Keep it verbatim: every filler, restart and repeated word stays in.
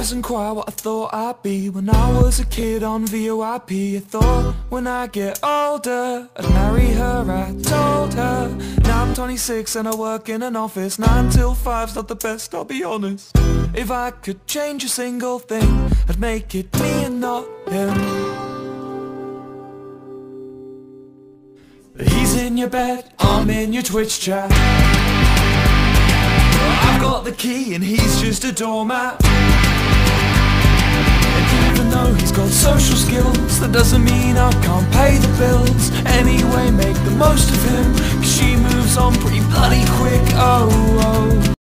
wasn't quite what I thought I'd be when I was a kid on V O I P. I thought when I get older I'd marry her, I told her. Now I'm twenty-six and I work in an office. Nine till five's not the best, I'll be honest. If I could change a single thing, I'd make it me and not him. He's in your bed, I'm in your Twitch chat. I've got the key and he's just a doormat. And even though he's got social skills, that doesn't mean I can't pay the bills. Anyway, make the most of him, 'cause she moves on pretty bloody quick. Oh, oh.